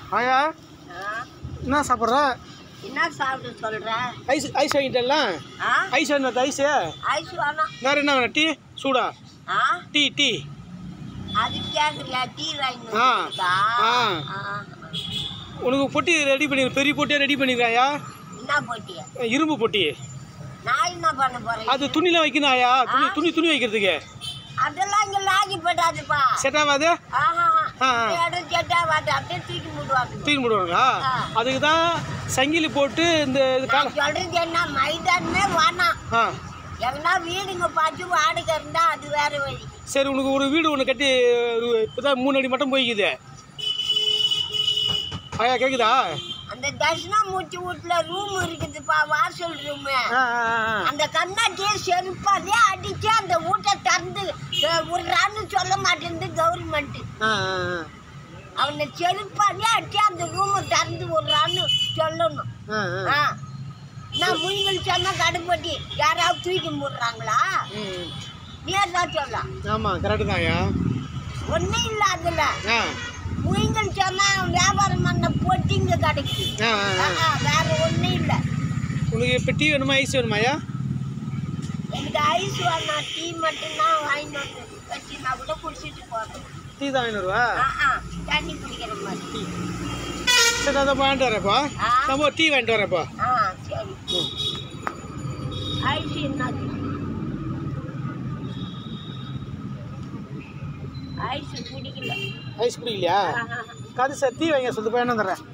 ஆயா என்ன சாப்பிட்ற? என்ன சாப்பிட சொல்ற? ஐஸ் வாங்கிட்டல? ஐஸ் வேணும். ஐஸ் வேணாம். வேற என்ன வேணும்? டீ சூடா? டீ அது கேக்குறியா? டீ வாங்கினா உனக்கு பொட்டி ரெடி பண்ணி, பெரிய பொட்டியா ரெடி பண்ணிருக்காயா? என்ன பொட்டி? இரும்பு பொட்டி. நான் என்ன பண்ண போறேன்? அது துணில வைக்கணும் ஆயா. துணி வைக்கிறதுக்கு. அதெல்லாம் இங்க லாகி போடாதுப்பா. செட் ஆகாது? செட் ஆகாது. அப்படியே தூக்கி மூடுவாங்க. அதுக்கு தான் சங்கிலி போட்டு இந்த சொல்றது என்ன, மைதானமே வேணாம். எங்கன்னா வீடுங்க பார்த்து வாடகை இருந்தா அது வேற வழி. சரி, உனக்கு ஒரு வீடு ஒன்று கட்டி இப்போதான் 3 அடி மட்டும் போய்க்குது. ஆயா கேக்குதா? அந்த தர்ஷனாமூர்த்தி வீட்டுல ரூம் இருக்குதுப்பா, வாசல் ரூம். அந்த கண்ணாட்டியை செருப்பாலே அடிச்சு அந்த வீட்டை திறந்து விடுறான்னு சொல்ல மாட்டேங்குது கவர்மெண்ட். அவனை செருப்பாலே அடிச்சு அந்த ரூமை திறந்து விடுறான்னு சொல்லணும். நான் முயல் சொன்ன கடுப்பட்டி யாராவது தூக்கி போடுறாங்களா? நீ தான் சொல்ல. ஆமா, கரெக்ட் தான்யா. ஒன்னும் இல்ல அதுல முயல் சொன்னா வியாபாரம் பண்ண பொட்டிங்க கிடைக்கு. வேற ஒன்னும் இல்ல. உனக்கு இப்ப டீ வேணுமா ஐஸ் வேணுமாயா? எனக்கு ஐஸ் வேணாம், டீ மட்டும்தான் வாங்கிட்டு வந்து வச்சு நான் கூட குடிச்சிட்டு போறேன். டீ தான் வாங்கிட்டு வருவா? தண்ணி குடிக்கிற மாதிரி. சரி, அதான் வாங்கிட்டு வரப்பா. நம்ம டீ வாங்கிட்டு வரப்பா. சரி. ஐஸ் என்னது? ஐஸ் குடிக்கல. ஐஸ் குடிக்கலையா? காது சார் டீ வாங்க சொல்லுப்பா, என்ன தர்றேன்.